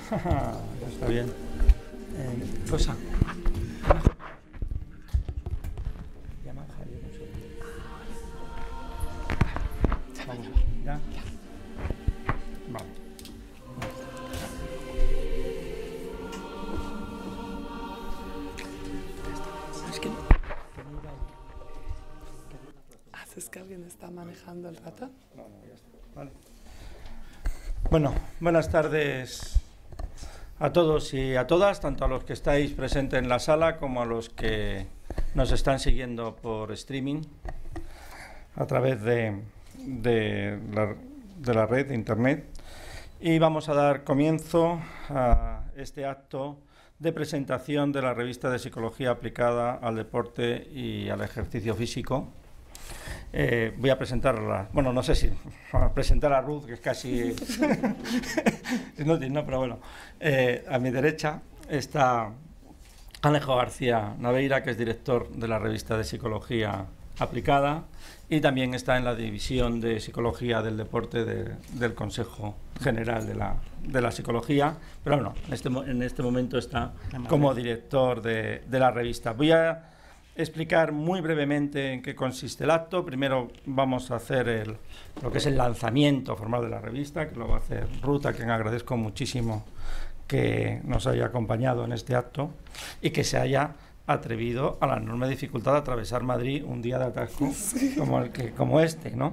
Está bien. Rosa. Llama a Javier un segundo. Vamos, ¿ya? Vale. Es que no iba a ir. ¿Haces que alguien está manejando el ratón? No, ya está. Vale. Bueno, buenas tardes a todos y a todas, tanto a los que estáis presentes en la sala como a los que nos están siguiendo por streaming a través de la red de internet. Y vamos a dar comienzo a este acto de presentación de la revista de Psicología aplicada al deporte y al ejercicio físico. Voy a presentarla, bueno, no sé si a presentar a Ruth, que es casi inútil, ¿no? Pero bueno, a mi derecha está Alejo García Naveira, que es director de la revista de Psicología aplicada, y también está en la división de Psicología del Deporte del Consejo General de la Psicología, pero bueno, en este momento está como director de la revista. Voy a explicar muy brevemente en qué consiste el acto. Primero vamos a hacer lo que es el lanzamiento formal de la revista, que lo va a hacer Ruth, a quien agradezco muchísimo que nos haya acompañado en este acto y que se haya atrevido a la enorme dificultad de atravesar Madrid un día de atasco como este, ¿no?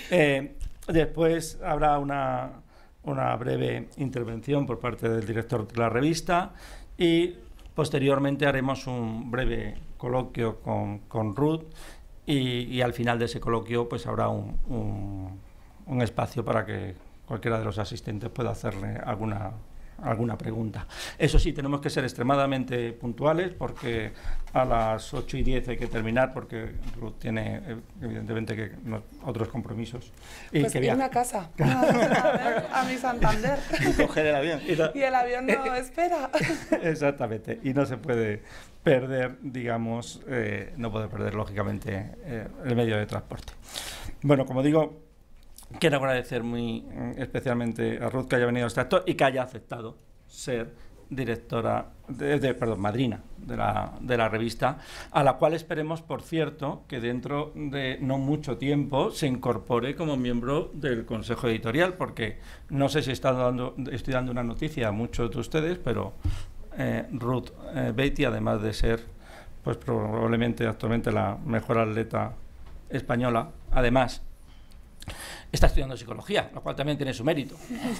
Después habrá una breve intervención por parte del director de la revista y posteriormente haremos un breve coloquio con Ruth y al final de ese coloquio pues habrá un espacio para que cualquiera de los asistentes pueda hacerle alguna pregunta. Eso sí, tenemos que ser extremadamente puntuales porque a las 8:10 hay que terminar porque Ruth tiene evidentemente otros compromisos. Pues irme a casa, a mi Santander. Y coger el avión. Y el avión no espera. Exactamente, y no se puede perder, digamos, no puede perder lógicamente el medio de transporte. Bueno, como digo, quiero agradecer muy especialmente a Ruth que haya venido a este acto y que haya aceptado ser directora, madrina de la revista, a la cual esperemos, por cierto, que dentro de no mucho tiempo se incorpore como miembro del Consejo Editorial, porque no sé si estoy dando una noticia a muchos de ustedes, pero Ruth Beatty, además de ser pues probablemente actualmente la mejor atleta española, además está estudiando psicología, lo cual también tiene su mérito.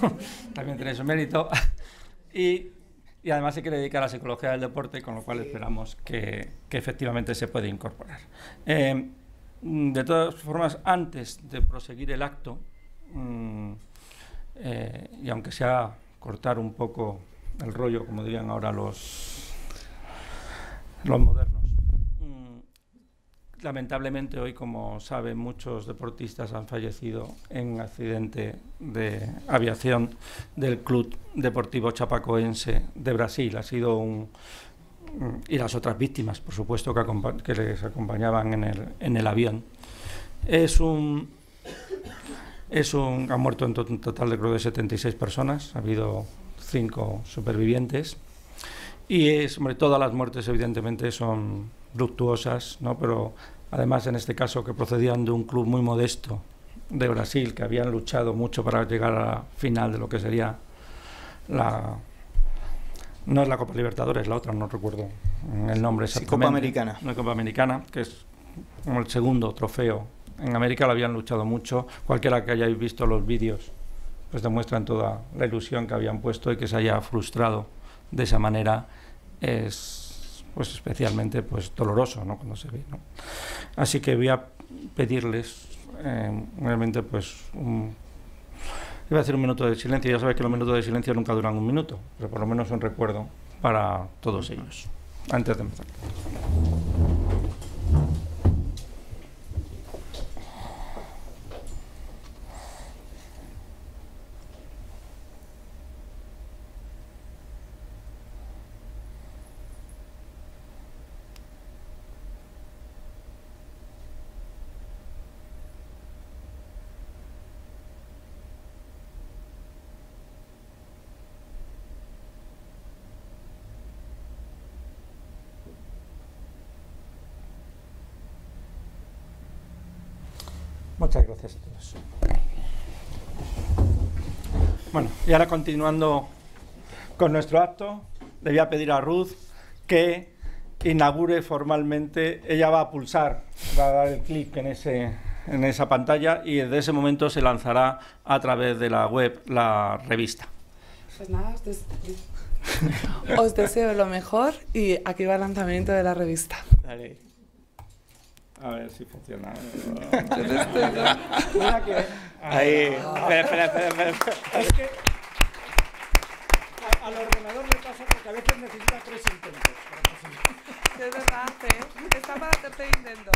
Y además se quiere dedicar a la psicología del deporte, con lo cual esperamos que efectivamente se puede incorporar. De todas formas, antes de proseguir el acto, y aunque sea cortar un poco el rollo, como dirían ahora los modernos, lamentablemente hoy, como saben, muchos deportistas han fallecido en un accidente de aviación del Club Deportivo Chapecoense de Brasil. Ha sido y las otras víctimas, por supuesto, que les acompañaban en el avión. Han muerto en un total de, creo, de 76 personas. Ha habido 5 supervivientes. Y todas las muertes, evidentemente, son luctuosas, ¿no? Pero además, en este caso, que procedían de un club muy modesto de Brasil, que habían luchado mucho para llegar a la final de lo que sería no es la Copa Libertadores, la otra, no recuerdo el nombre exactamente. Sí, Copa Americana. Una Copa Americana, que es como el segundo trofeo. En América lo habían luchado mucho. Cualquiera que hayáis visto los vídeos, pues demuestran toda la ilusión que habían puesto, y que se haya frustrado de esa manera es pues especialmente pues doloroso, ¿no?, cuando se ve, ¿no? Así que voy a pedirles realmente pues iba a hacer un minuto de silencio. Ya sabéis que los minutos de silencio nunca duran un minuto, pero por lo menos un recuerdo para todos ellos antes de empezar. Muchas gracias a todos. Bueno, y ahora continuando con nuestro acto, le voy a pedir a Ruth que inaugure formalmente. Ella va a pulsar, va a dar el clic en esa pantalla y desde ese momento se lanzará a través de la web la revista. Pues nada, os deseo lo mejor y aquí va el lanzamiento de la revista. Dale. A ver si funciona. Ahí. Espera. Es que al ordenador le pasa porque a veces necesita 3 intentos. Es verdad, está para el tercer intento.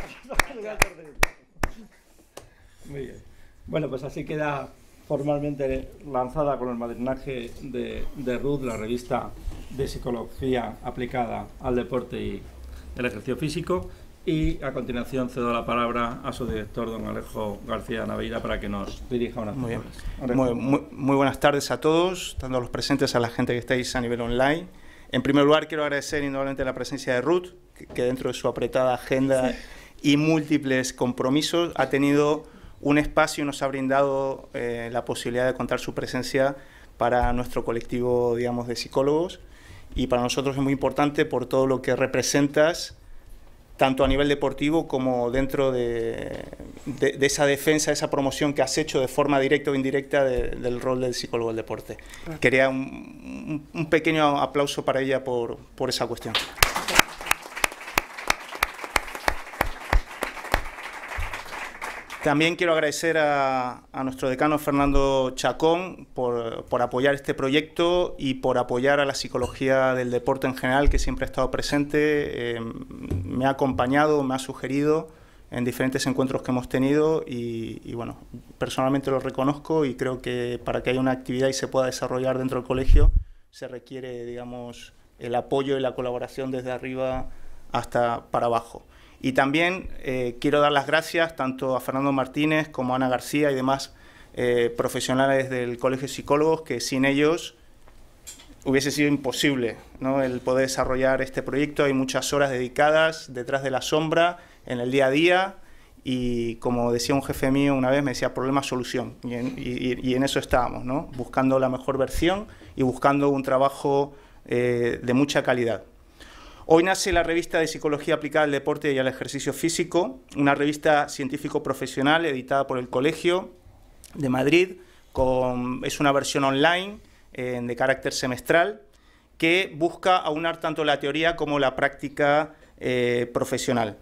Muy bien. Bueno, pues así queda formalmente lanzada con el madrinaje de Ruth, la revista de psicología aplicada al deporte y el ejercicio físico. Y a continuación cedo la palabra a su director, don Alejo García Naveira, para que nos dirija unas palabras. Muy buenas tardes a todos, tanto a los presentes, a la gente que estáis a nivel online. En primer lugar, quiero agradecer indudablemente la presencia de Ruth, que dentro de su apretada agenda y múltiples compromisos ha tenido un espacio y nos ha brindado la posibilidad de contar su presencia para nuestro colectivo, digamos, de psicólogos. Y para nosotros es muy importante por todo lo que representas, tanto a nivel deportivo como dentro de esa defensa, esa promoción que has hecho de forma directa o indirecta del rol del psicólogo del deporte. Quería un pequeño aplauso para ella por esa cuestión. También quiero agradecer a nuestro decano Fernando Chacón por apoyar este proyecto y por apoyar a la psicología del deporte en general, que siempre ha estado presente, me ha acompañado, me ha sugerido en diferentes encuentros que hemos tenido y bueno, personalmente lo reconozco y creo que para que haya una actividad y se pueda desarrollar dentro del colegio se requiere, digamos, el apoyo y la colaboración desde arriba hasta para abajo. Y también quiero dar las gracias tanto a Fernando Martínez como a Ana García y demás profesionales del Colegio de Psicólogos, que sin ellos hubiese sido imposible, ¿no?, el poder desarrollar este proyecto. Hay muchas horas dedicadas detrás de la sombra, en el día a día, y como decía un jefe mío una vez, me decía problema-solución, y en eso estábamos, ¿no?, buscando la mejor versión y buscando un trabajo de mucha calidad. Hoy nace la revista de Psicología aplicada al deporte y al ejercicio físico, una revista científico-profesional editada por el Colegio de Madrid, es una versión online de carácter semestral que busca aunar tanto la teoría como la práctica profesional.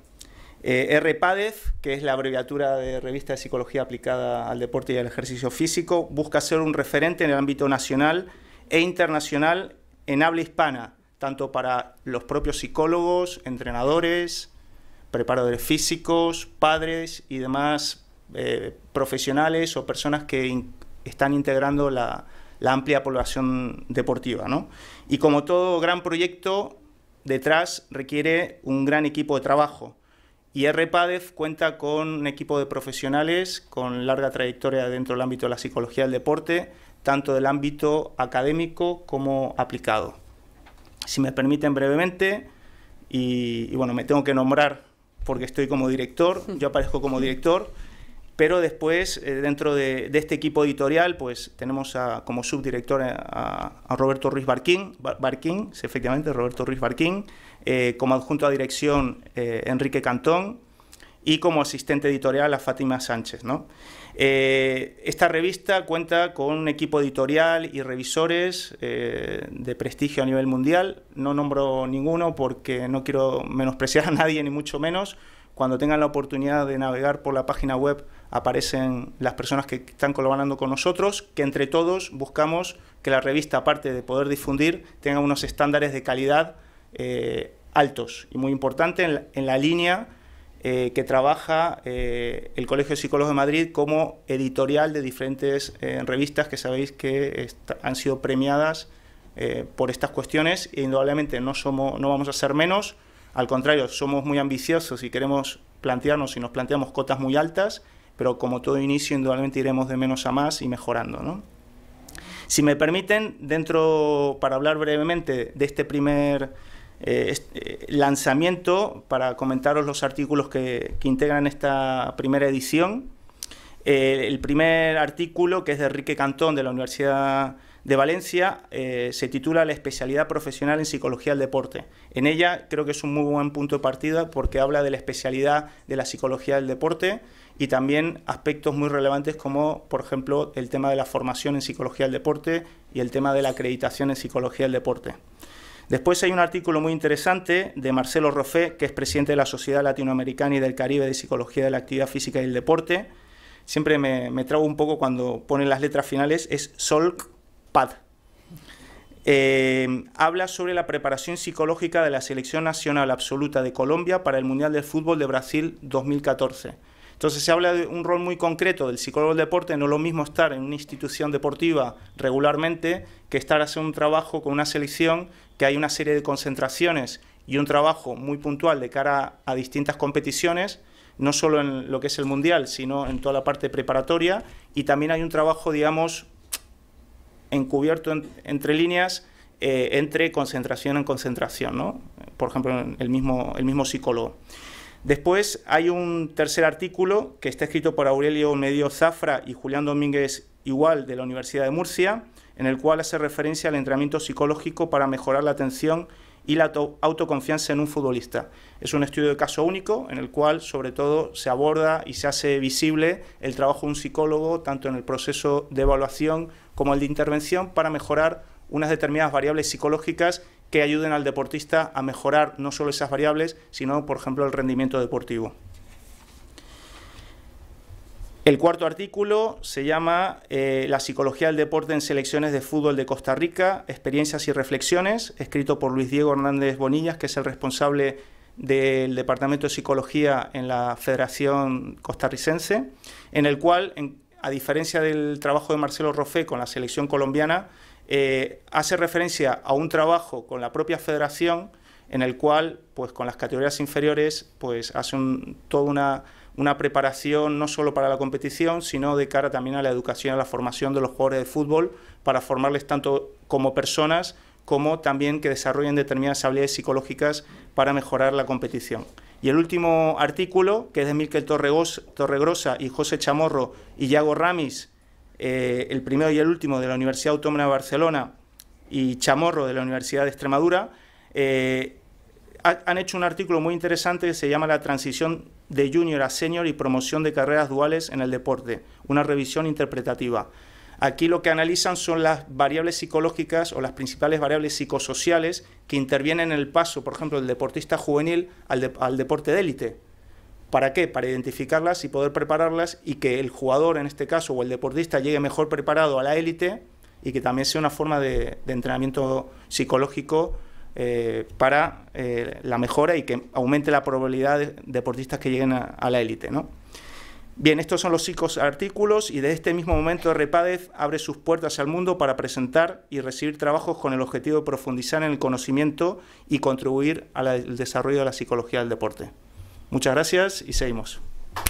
RPADEF, que es la abreviatura de Revista de Psicología aplicada al deporte y al ejercicio físico, busca ser un referente en el ámbito nacional e internacional en habla hispana, tanto para los propios psicólogos, entrenadores, preparadores físicos, padres y demás profesionales o personas que están integrando la amplia población deportiva, ¿no? Y como todo gran proyecto, detrás requiere un gran equipo de trabajo. Y RPADEF cuenta con un equipo de profesionales con larga trayectoria dentro del ámbito de la psicología del deporte, tanto del ámbito académico como aplicado. Si me permiten brevemente, y bueno, me tengo que nombrar porque estoy como director, yo aparezco como director, pero después, dentro de este equipo editorial, pues tenemos como subdirector a Roberto Ruiz Barquín, efectivamente, Roberto Ruiz Barquín, como adjunto a dirección Enrique Cantón y como asistente editorial a Fátima Sánchez, ¿no? Esta revista cuenta con un equipo editorial y revisores de prestigio a nivel mundial. No nombro ninguno porque no quiero menospreciar a nadie, ni mucho menos. Cuando tengan la oportunidad de navegar por la página web aparecen las personas que están colaborando con nosotros, que entre todos buscamos que la revista, aparte de poder difundir, tenga unos estándares de calidad altos y muy importante en la línea que trabaja el Colegio de Psicólogos de Madrid como editorial de diferentes revistas que sabéis que han sido premiadas por estas cuestiones, e indudablemente no vamos a ser menos, al contrario, somos muy ambiciosos y queremos plantearnos y nos planteamos cotas muy altas, pero como todo inicio indudablemente iremos de menos a más y mejorando, ¿no? Si me permiten, para hablar brevemente de este primer lanzamiento, para comentaros los artículos que integran esta primera edición, El primer artículo, que es de Enrique Cantón, de la Universidad de Valencia, se titula La especialidad profesional en psicología del deporte. En ella creo que es un muy buen punto de partida porque habla de la especialidad de la psicología del deporte y también aspectos muy relevantes como, por ejemplo, el tema de la formación en psicología del deporte y el tema de la acreditación en psicología del deporte. Después hay un artículo muy interesante de Marcelo Roffé, que es presidente de la Sociedad Latinoamericana y del Caribe de Psicología de la Actividad Física y el Deporte. Siempre me trago un poco cuando ponen las letras finales, es SOLCPAD. Habla sobre la preparación psicológica de la Selección Nacional Absoluta de Colombia para el Mundial de Fútbol de Brasil 2014. Entonces se habla de un rol muy concreto del psicólogo del deporte. No es lo mismo estar en una institución deportiva regularmente que estar haciendo un trabajo con una selección, que hay una serie de concentraciones y un trabajo muy puntual de cara a distintas competiciones, no solo en lo que es el Mundial, sino en toda la parte preparatoria, y también hay un trabajo, digamos, encubierto entre líneas, entre concentración en concentración, ¿no? Por ejemplo, el mismo psicólogo. Después hay un tercer artículo que está escrito por Aurelio Medio Zafra y Julián Domínguez Igual, de la Universidad de Murcia, en el cual hace referencia al entrenamiento psicológico para mejorar la atención y la autoconfianza en un futbolista. Es un estudio de caso único en el cual, sobre todo, se aborda y se hace visible el trabajo de un psicólogo, tanto en el proceso de evaluación como el de intervención, para mejorar unas determinadas variables psicológicas que ayuden al deportista a mejorar no solo esas variables, sino, por ejemplo, el rendimiento deportivo. El cuarto artículo se llama La psicología del deporte en selecciones de fútbol de Costa Rica, experiencias y reflexiones, escrito por Luis Diego Hernández Bonillas, que es el responsable del Departamento de Psicología en la Federación Costarricense, en el cual, a diferencia del trabajo de Marcelo Roffé con la selección colombiana, hace referencia a un trabajo con la propia federación en el cual, pues con las categorías inferiores, pues hace toda una preparación no solo para la competición, sino de cara también a la educación, a la formación de los jugadores de fútbol, para formarles tanto como personas, como también que desarrollen determinadas habilidades psicológicas para mejorar la competición. Y el último artículo, que es de Miquel Torregrosa y José Chamorro y Iago Ramis, el primero y el último de la Universidad Autónoma de Barcelona y Chamorro de la Universidad de Extremadura, han hecho un artículo muy interesante que se llama La transición de junior a senior y promoción de carreras duales en el deporte, una revisión interpretativa. Aquí lo que analizan son las variables psicológicas o las principales variables psicosociales que intervienen en el paso, por ejemplo, del deportista juvenil al deporte de élite. ¿Para qué? Para identificarlas y poder prepararlas y que el jugador, en este caso, o el deportista, llegue mejor preparado a la élite y que también sea una forma de entrenamiento psicológico para la mejora y que aumente la probabilidad de deportistas que lleguen a la élite, ¿no? Bien, estos son los 5 artículos y desde este mismo momento Repádez abre sus puertas al mundo para presentar y recibir trabajos con el objetivo de profundizar en el conocimiento y contribuir al desarrollo de la psicología del deporte. Muchas gracias y seguimos.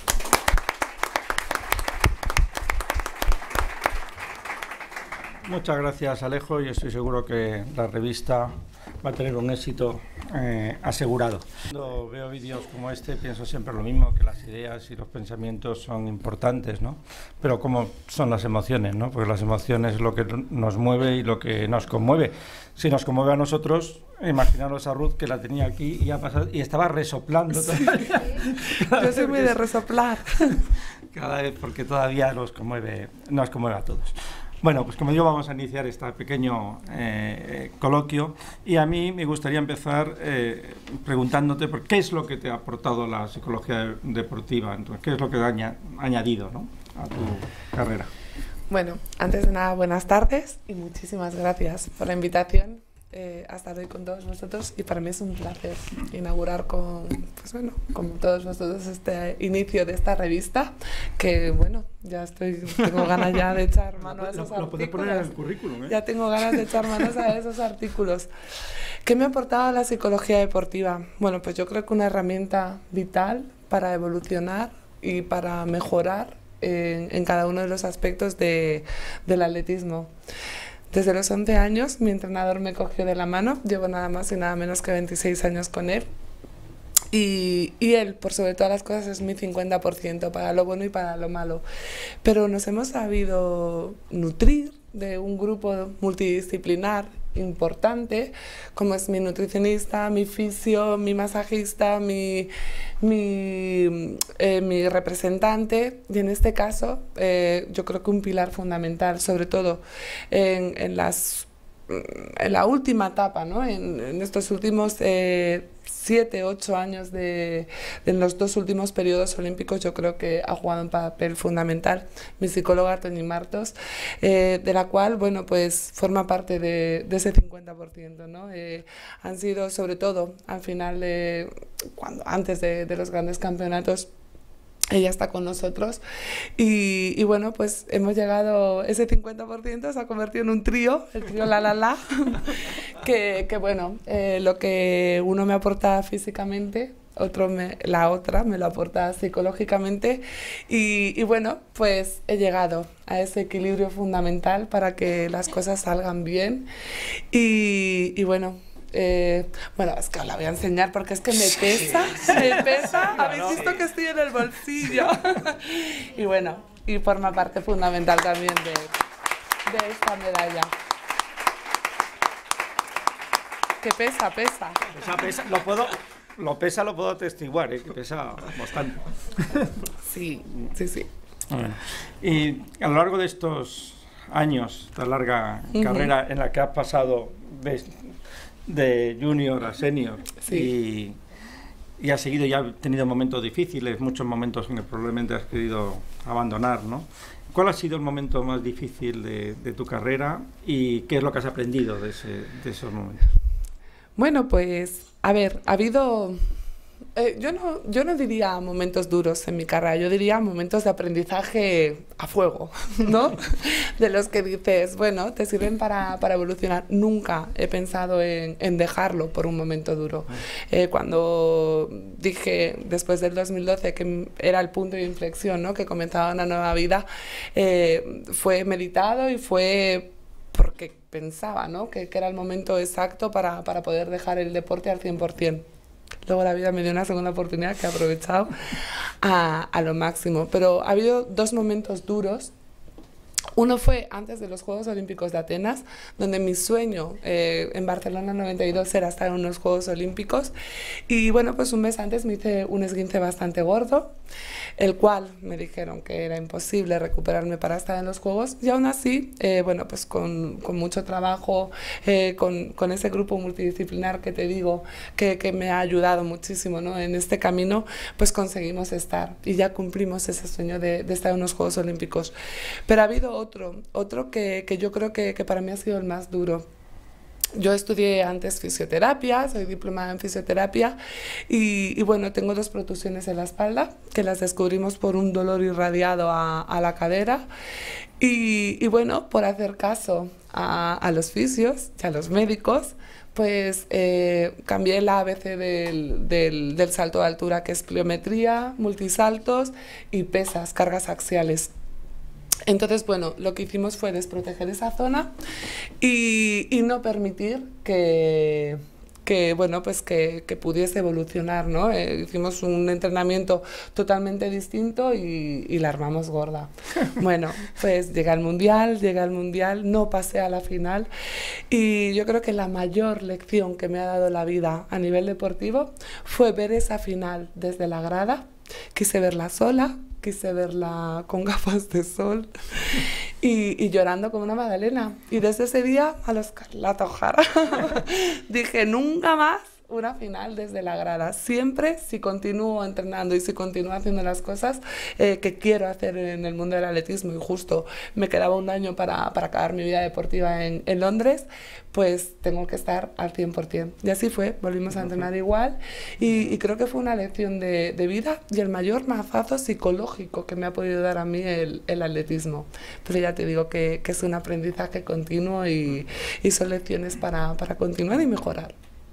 Muchas gracias, Alejo, y estoy seguro que la revista va a tener un éxito asegurado. Cuando veo vídeos como este pienso siempre lo mismo, que las ideas y los pensamientos son importantes, ¿no? Pero como son las emociones, ¿no? Porque las emociones es lo que nos mueve y lo que nos conmueve. Si nos conmueve a nosotros, imaginaros a Ruth, que la tenía aquí y, ha pasado, y estaba resoplando todavía. Yo soy muy de resoplar. Cada vez, porque todavía nos conmueve a todos. Bueno, pues como digo, vamos a iniciar este pequeño coloquio y a mí me gustaría empezar preguntándote por qué es lo que te ha aportado la psicología deportiva, entonces, qué es lo que ha añadido, ¿no?, a tu carrera. Bueno, antes de nada, buenas tardes y muchísimas gracias por la invitación a estar hoy con todos vosotros y para mí es un placer inaugurar con todos vosotros este inicio de esta revista que, bueno, tengo ganas ya de echar mano a esos artículos. Lo puedes poner en el currículum, ¿eh? Ya tengo ganas de echar manos a esos artículos. ¿Qué me ha aportado la psicología deportiva? Bueno, pues yo creo que una herramienta vital para evolucionar y para mejorar en cada uno de los aspectos del atletismo. Desde los 11 años mi entrenador me cogió de la mano, llevo nada más y nada menos que 26 años con él Y él, por sobre todas las cosas, es mi 50%, para lo bueno y para lo malo. Pero nos hemos sabido nutrir de un grupo multidisciplinar importante, como es mi nutricionista, mi fisio, mi masajista, mi representante. Y en este caso, yo creo que un pilar fundamental, sobre todo en la última etapa, ¿no? En estos últimos 7, 8 años en los 2 últimos periodos olímpicos, yo creo que ha jugado un papel fundamental mi psicóloga Toñi Martos, de la cual, bueno, pues forma parte de ese 50%, ¿no? Han sido, sobre todo, al final, antes de los grandes campeonatos, ella está con nosotros y bueno, pues hemos llegado, ese 50% se ha convertido en un trío, el trío La, que bueno, lo que uno me aporta físicamente, la otra me lo aporta psicológicamente y bueno, pues he llegado a ese equilibrio fundamental para que las cosas salgan bien y bueno, bueno, es que os la voy a enseñar porque es que me pesa, me pesa. Habéis visto que estoy en el bolsillo. Y bueno, y forma parte fundamental también de esta medalla. Que pesa. Pesa, lo puedo atestiguar, que pesa bastante. Sí. Bueno, y a lo largo de estos años, esta larga carrera en la que has pasado de junior a senior, sí, y has seguido, ya has tenido momentos difíciles, muchos momentos en que probablemente has querido abandonar, ¿no? ¿Cuál ha sido el momento más difícil de tu carrera y qué es lo que has aprendido de esos momentos? Bueno, pues, a ver, ha habido... yo no diría momentos duros en mi carrera, yo diría momentos de aprendizaje a fuego, ¿no? De los que dices, bueno, te sirven para evolucionar. Nunca he pensado en dejarlo por un momento duro. Cuando dije, después del 2012, que era el punto de inflexión, ¿no? Que comenzaba una nueva vida, fue meditado y fue porque pensaba, ¿no? que era el momento exacto para poder dejar el deporte al 100%. Luego la vida me dio una segunda oportunidad que he aprovechado a lo máximo. Pero ha habido 2 momentos duros. Uno fue antes de los Juegos Olímpicos de Atenas, donde mi sueño en Barcelona 92 era estar en unos Juegos Olímpicos. Y bueno, pues un mes antes me hice un esguince bastante gordo, el cual me dijeron que era imposible recuperarme para estar en los Juegos. Y aún así, bueno, pues con mucho trabajo, con ese grupo multidisciplinar que te digo, que me ha ayudado muchísimo, ¿no? En este camino, pues conseguimos estar y ya cumplimos ese sueño de estar en unos Juegos Olímpicos. Pero ha habido otro que yo creo que para mí ha sido el más duro. Yo estudié antes fisioterapia, soy diplomada en fisioterapia y bueno, tengo 2 protusiones en la espalda que las descubrimos por un dolor irradiado a la cadera y bueno, por hacer caso a los fisios y a los médicos, pues cambié la ABC del salto de altura, que es pliometría, multisaltos y pesas, cargas axiales. Entonces, bueno, lo que hicimos fue desproteger esa zona y no permitir que bueno, pues que pudiese evolucionar, ¿no? Hicimos un entrenamiento totalmente distinto y la armamos gorda. Bueno, pues llega el mundial, no pasé a la final y yo creo que la mayor lección que me ha dado la vida a nivel deportivo fue ver esa final desde la grada. Quise verla sola, quise verla con gafas de sol y llorando como una magdalena. Y desde ese día a los Carlota O'Hara dije, nunca más una final desde la grada. Siempre, si continúo entrenando y si continúo haciendo las cosas que quiero hacer en el mundo del atletismo, y justo me quedaba un año para acabar mi vida deportiva en Londres, pues tengo que estar al 100%. Y así fue, volvimos a entrenar igual y creo que fue una lección de vida y el mayor mazazo psicológico que me ha podido dar a mí el atletismo. Pero ya te digo que es un aprendizaje continuo y son lecciones para continuar y mejorar.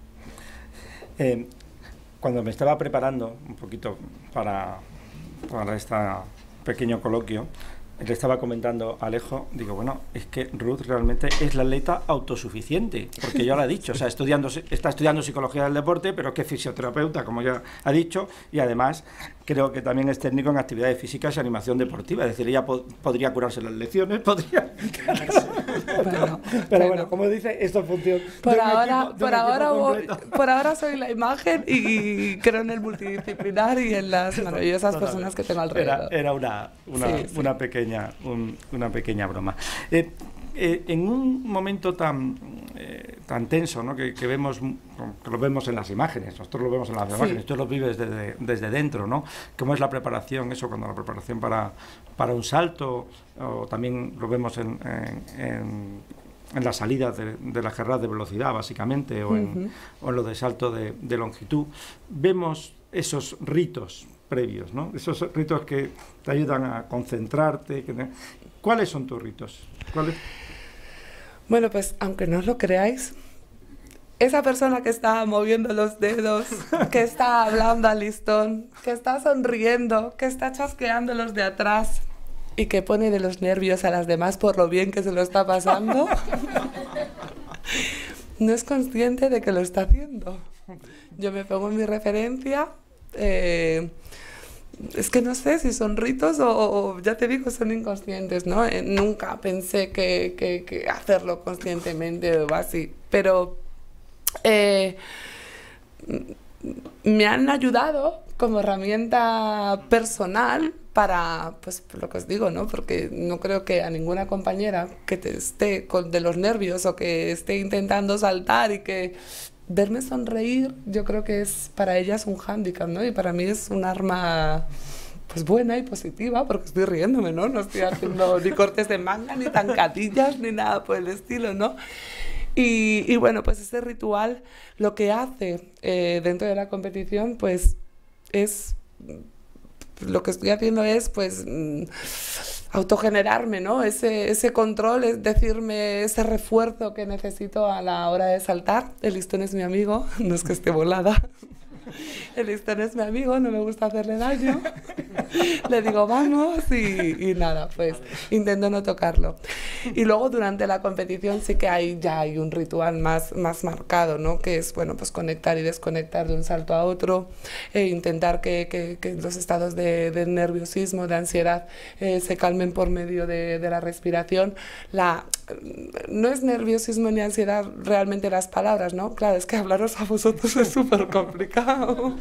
Cuando me estaba preparando un poquito para este pequeño coloquio, le estaba comentando a Alejo, digo, bueno, es que Ruth realmente es la atleta autosuficiente, porque ya lo ha dicho, o sea, está estudiando psicología del deporte, pero que es fisioterapeuta, como ya ha dicho, y además creo que también es técnico en actividades físicas y animación deportiva, es decir, ella podría curarse las lecciones, podría... pero bueno, como dice, esto funciona. Por ahora soy la imagen y creo en el multidisciplinar y en las maravillosas personas que tengo alrededor. Era una pequeña broma. En un momento tan tenso, ¿no? que vemos, que lo vemos en las imágenes, nosotros lo vemos en las imágenes, tú lo vives desde dentro, ¿no? ¿Cómo es la preparación, cuando la preparación para un salto, o también lo vemos en las salidas de las carreras de velocidad, básicamente, o en lo de salto de longitud, vemos esos ritos previos, ¿no? Esos ritos que te ayudan a concentrarte. ¿Cuáles son tus ritos? Bueno, pues aunque no os lo creáis, esa persona que está moviendo los dedos, que está hablando al listón, que está sonriendo, que está chasqueando los de atrás y que pone de los nervios a las demás por lo bien que se lo está pasando, no es consciente de que lo está haciendo. Yo me pongo en mi referencia. Es que no sé si son ritos o ya te digo, son inconscientes, ¿no? Nunca pensé que hacerlo conscientemente o así, pero me han ayudado como herramienta personal para, pues, lo que os digo, ¿no? Porque no creo que a ninguna compañera que te esté de los nervios o que esté intentando saltar y que verme sonreír, yo creo que es para ellas un hándicap, ¿no? Y para mí es un arma, pues, buena y positiva, porque estoy riéndome, ¿no? No estoy haciendo ni cortes de manga, ni zancadillas, ni nada por el estilo, ¿no? Y bueno, pues ese ritual lo que hace dentro de la competición, pues, es... Lo que estoy haciendo es, pues... autogenerarme, ¿no? Ese control, es decirme ese refuerzo que necesito a la hora de saltar. El listón es mi amigo, no es que esté volada. El listón es mi amigo, no me gusta hacerle daño. Le digo vamos y nada, pues intento no tocarlo. Y luego durante la competición sí que hay un ritual más marcado, ¿no? Que es, bueno, pues conectar y desconectar de un salto a otro, intentar que los estados de nerviosismo, de ansiedad se calmen por medio de la respiración. No es nerviosismo ni ansiedad realmente las palabras, ¿no? Claro, es que hablaros a vosotros es súper complicado.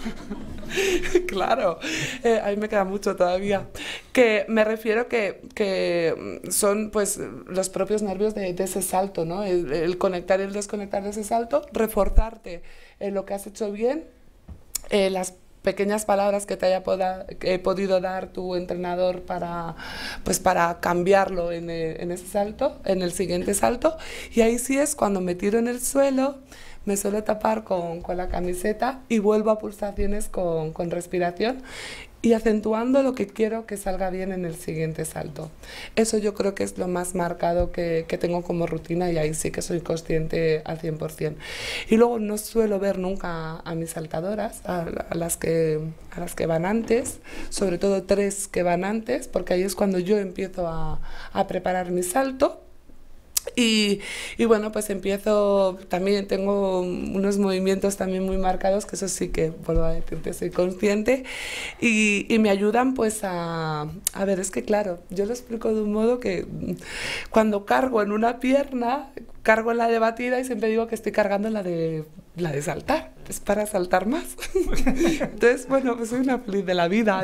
Claro, a mí me queda mucho todavía. Que me refiero que son, pues, los propios nervios de ese salto, ¿no? El conectar y el desconectar de ese salto, reforzarte en lo que has hecho bien, las pequeñas palabras que te haya podido dar tu entrenador para cambiarlo en ese salto, en el siguiente salto, y ahí sí es cuando me tiro en el suelo, me suelo tapar con la camiseta y vuelvo a pulsaciones con respiración y acentuando lo que quiero que salga bien en el siguiente salto. Eso yo creo que es lo más marcado que tengo como rutina y ahí sí que soy consciente al 100%. Y luego no suelo ver nunca a mis saltadoras, a las que van antes, sobre todo 3 que van antes, porque ahí es cuando yo empiezo a preparar mi salto. Y bueno, pues empiezo, también tengo unos movimientos también muy marcados, que eso sí que, vuelvo a decirte, soy consciente, y me ayudan pues a ver, es que claro, yo lo explico de un modo que cuando cargo en una pierna, cargo en la de batida y siempre digo que estoy cargando en la de saltar, es para saltar más. Entonces, bueno, pues soy una feliz de la vida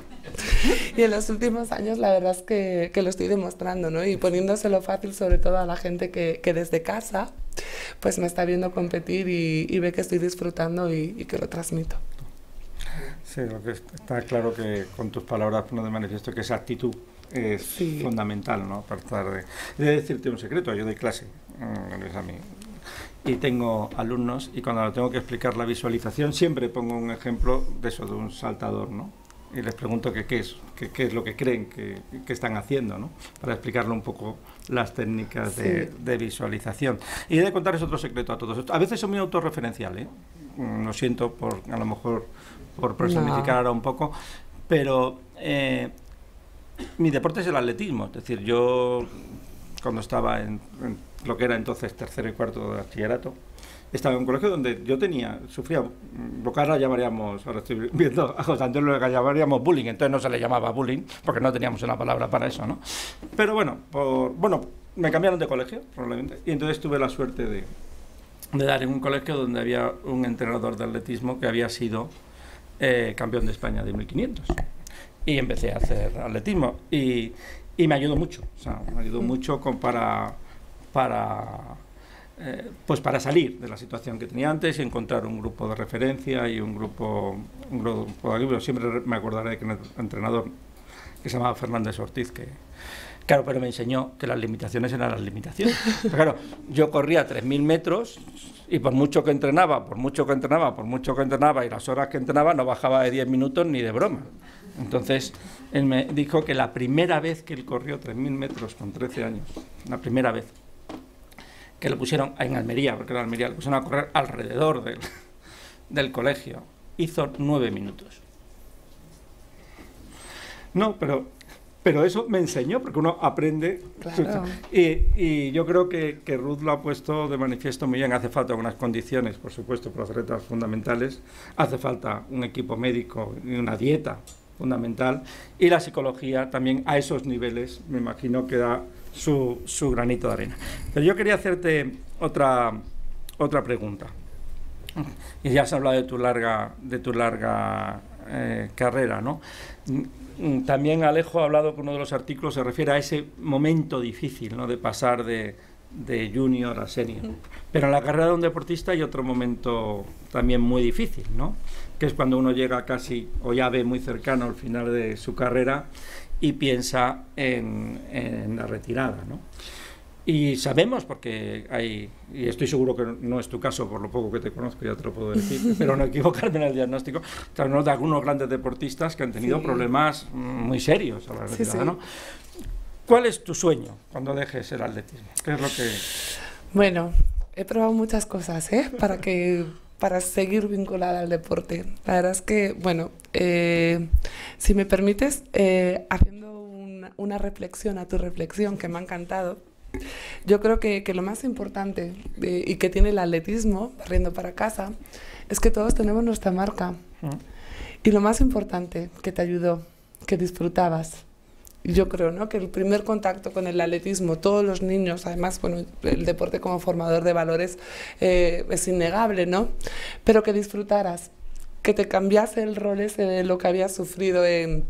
y en los últimos años la verdad es que lo estoy demostrando, ¿no? Y poniéndoselo fácil sobre todo a la gente que desde casa pues me está viendo competir y ve que estoy disfrutando y que lo transmito. Sí, lo que está claro que con tus palabras pone de manifiesto que esa actitud es fundamental, ¿no? Para de decirte un secreto, yo doy clase a mí y tengo alumnos y cuando le tengo que explicar la visualización siempre pongo un ejemplo de eso, de un saltador, ¿no? Y les pregunto qué es lo que creen que están haciendo, ¿no? Para explicarle un poco las técnicas de visualización. Y he de contarles otro secreto a todos. A veces son muy autorreferenciales, lo siento a lo mejor por personificar ahora un poco, pero mi deporte es el atletismo. Es decir, yo cuando estaba en lo que era entonces tercero y cuarto de bachillerato, estaba en un colegio donde yo sufría lo que ahora llamaríamos, ahora estoy viendo a José Antonio, lo que llamaríamos bullying, entonces no se le llamaba bullying, porque no teníamos una palabra para eso, ¿no? Pero bueno, me cambiaron de colegio, probablemente, y entonces tuve la suerte de dar en un colegio donde había un entrenador de atletismo que había sido campeón de España de 1500. Y empecé a hacer atletismo y me ayudó mucho, o sea, me ayudó mucho para salir de la situación que tenía antes y encontrar un grupo de referencia y un grupo de amigos. Siempre me acordaré que un entrenador que se llamaba Fernández Ortiz, claro, pero me enseñó que las limitaciones eran las limitaciones. Pero claro, yo corría 3000 metros y por mucho que entrenaba y las horas que entrenaba no bajaba de 10 minutos ni de broma. Entonces, él me dijo que la primera vez que él corrió 3000 metros con 13 años, la primera vez que le pusieron en Almería, porque era Almería, le pusieron a correr alrededor del colegio, hizo 9 minutos. No, pero eso me enseñó, porque uno aprende. Claro. Y yo creo que Ruth lo ha puesto de manifiesto muy bien. Hace falta algunas condiciones, por supuesto, para las atletas fundamentales. Hace falta un equipo médico y una dieta fundamental. Y la psicología también a esos niveles, me imagino que da su granito de arena. Pero yo quería hacerte otra pregunta. Y ya has hablado de tu larga carrera, ¿no? También Alejo ha hablado que uno de los artículos se refiere a ese momento difícil, ¿no? De pasar de junior a senior. Pero en la carrera de un deportista hay otro momento también muy difícil, ¿no? Que es cuando uno llega casi, o ya ve muy cercano al final de su carrera y piensa en la retirada, ¿no? Y sabemos, porque y estoy seguro que no es tu caso, por lo poco que te conozco, ya te lo puedo decir, pero no equivocarme en el diagnóstico, de algunos grandes deportistas que han tenido problemas muy serios a la retirada, ¿no? ¿Cuál es tu sueño cuando dejes el atletismo? ¿Qué es lo que...? Bueno, he probado muchas cosas, para seguir vinculada al deporte. La verdad es que, bueno, si me permites, haciendo una reflexión a tu reflexión, que me ha encantado, yo creo que lo más importante y que tiene el atletismo, barriendo para casa, es que todos tenemos nuestra marca. Y lo más importante, que te ayudó, que disfrutabas. Yo creo, ¿no?, que el primer contacto con el atletismo, todos los niños, además, bueno, el deporte como formador de valores es innegable, ¿no? Pero que disfrutaras, que te cambiase el rol ese de lo que habías sufrido en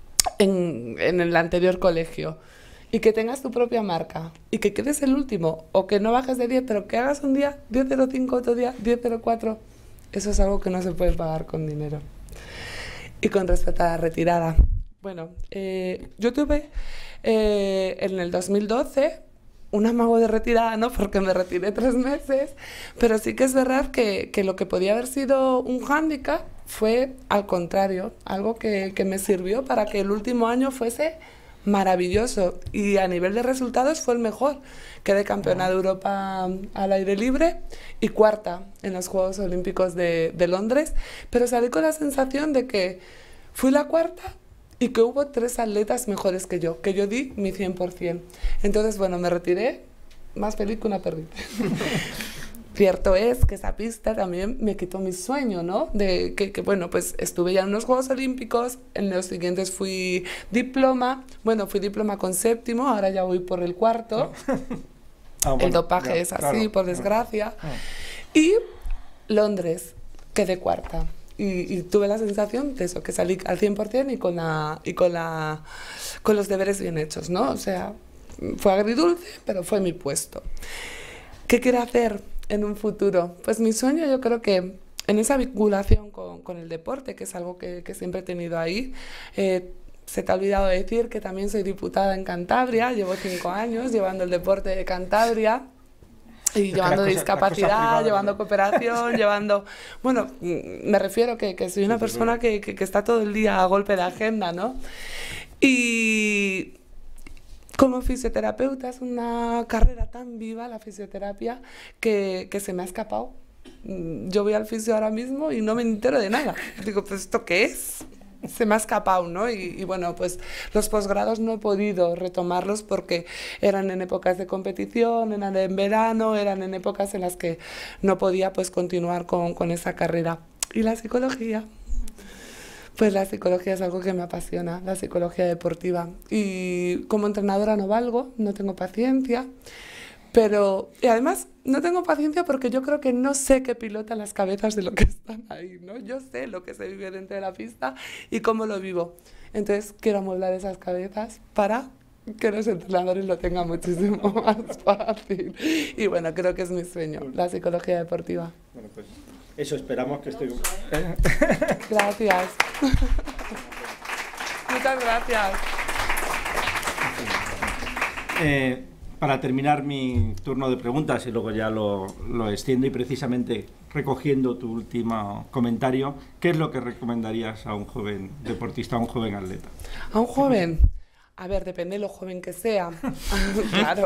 el anterior colegio. Y que tengas tu propia marca, y que quedes el último, o que no bajes de 10, pero que hagas un día 10.05, otro día 10.04, eso es algo que no se puede pagar con dinero. Y con respecto a la retirada, bueno, yo tuve en el 2012 un amago de retirada, ¿no?, porque me retiré 3 meses, pero sí que es verdad que lo que podía haber sido un hándicap fue, al contrario, algo que me sirvió para que el último año fuese maravilloso, y a nivel de resultados fue el mejor. Quedé campeona de Europa al aire libre y cuarta en los Juegos Olímpicos de Londres, pero salí con la sensación de que fui la cuarta y que hubo 3 atletas mejores que yo di mi 100%. Entonces, bueno, me retiré más feliz que una perrita. Cierto es que esa pista también me quitó mi sueño, ¿no? De que bueno, pues estuve ya en los Juegos Olímpicos, en los siguientes fui diploma, bueno, fui diploma con 7º, ahora ya voy por el 4º. Bueno, el dopaje es así, claro, por desgracia. Y Londres, quedé cuarta. Y tuve la sensación de eso, que salí al 100% y con los deberes bien hechos, ¿no? O sea, fue agridulce, pero fue mi puesto. ¿Qué quiero hacer en un futuro? Pues mi sueño, yo creo que en esa vinculación con el deporte, que es algo que siempre he tenido ahí, se te ha olvidado decir que también soy diputada en Cantabria, llevo 5 años llevando el deporte de Cantabria, y llevando discapacidad, llevando cooperación, llevando... Bueno, me refiero que soy una persona que está todo el día a golpe de agenda, ¿no? Y como fisioterapeuta es una carrera tan viva, la fisioterapia, que se me ha escapado. Yo voy al fisio ahora mismo y no me entero de nada. Digo, ¿pues esto qué es? se me ha escapado, ¿no? Y bueno, pues los posgrados no he podido retomarlos porque eran en épocas de competición, eran en verano, eran en épocas en las que no podía pues continuar con esa carrera. ¿Y la psicología? Pues la psicología es algo que me apasiona, la psicología deportiva. Y como entrenadora no valgo, no tengo paciencia, y además no tengo paciencia porque yo creo que no sé qué pilotan las cabezas de lo que están ahí, ¿no? Yo sé lo que se vive dentro de la pista y cómo lo vivo. Entonces quiero amueblar esas cabezas para que los entrenadores lo tengan muchísimo más fácil. Y bueno, creo que es mi sueño, la psicología deportiva. Bueno, pues eso esperamos que esté... Gracias. Muchas gracias. Para terminar mi turno de preguntas y luego ya lo extiendo, y precisamente recogiendo tu último comentario, ¿qué es lo que recomendarías a un joven deportista, a un joven atleta? ¿A un joven? A ver, depende de lo joven que sea. Claro.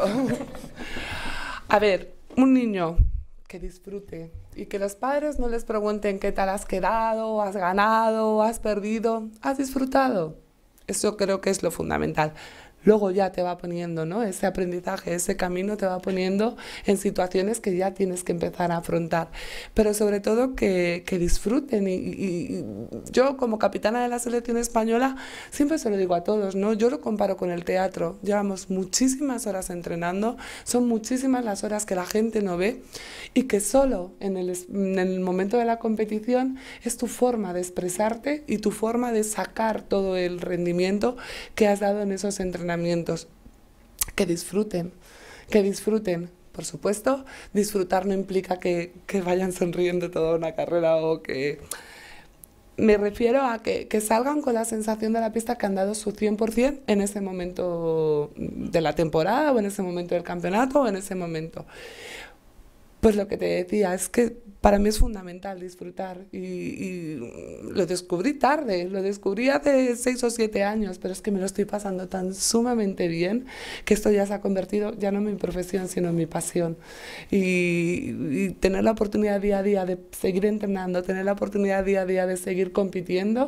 A ver, un niño que disfrute y que los padres no les pregunten qué tal has quedado, has ganado, has perdido, has disfrutado. Eso creo que es lo fundamental. Luego ya te va poniendo, ¿no? Ese aprendizaje, ese camino te va poniendo en situaciones que ya tienes que empezar a afrontar. Pero sobre todo que disfruten. Y yo como capitana de la selección española siempre se lo digo a todos, ¿no? Yo lo comparo con el teatro. Llevamos muchísimas horas entrenando, son muchísimas las horas que la gente no ve y que solo en el momento de la competición es tu forma de expresarte y tu forma de sacar todo el rendimiento que has dado en esos entrenamientos. Que disfruten, que disfruten. Por supuesto, disfrutar no implica que vayan sonriendo toda una carrera o que... Me refiero a que salgan con la sensación de la pista que han dado su 100% en ese momento de la temporada o en ese momento del campeonato o en ese momento. Pues lo que te decía es que para mí es fundamental disfrutar y lo descubrí tarde, lo descubrí hace 6 o 7 años, pero es que me lo estoy pasando tan sumamente bien que esto ya se ha convertido ya no en mi profesión, sino en mi pasión. Y tener la oportunidad día a día de seguir entrenando, tener la oportunidad día a día de seguir compitiendo,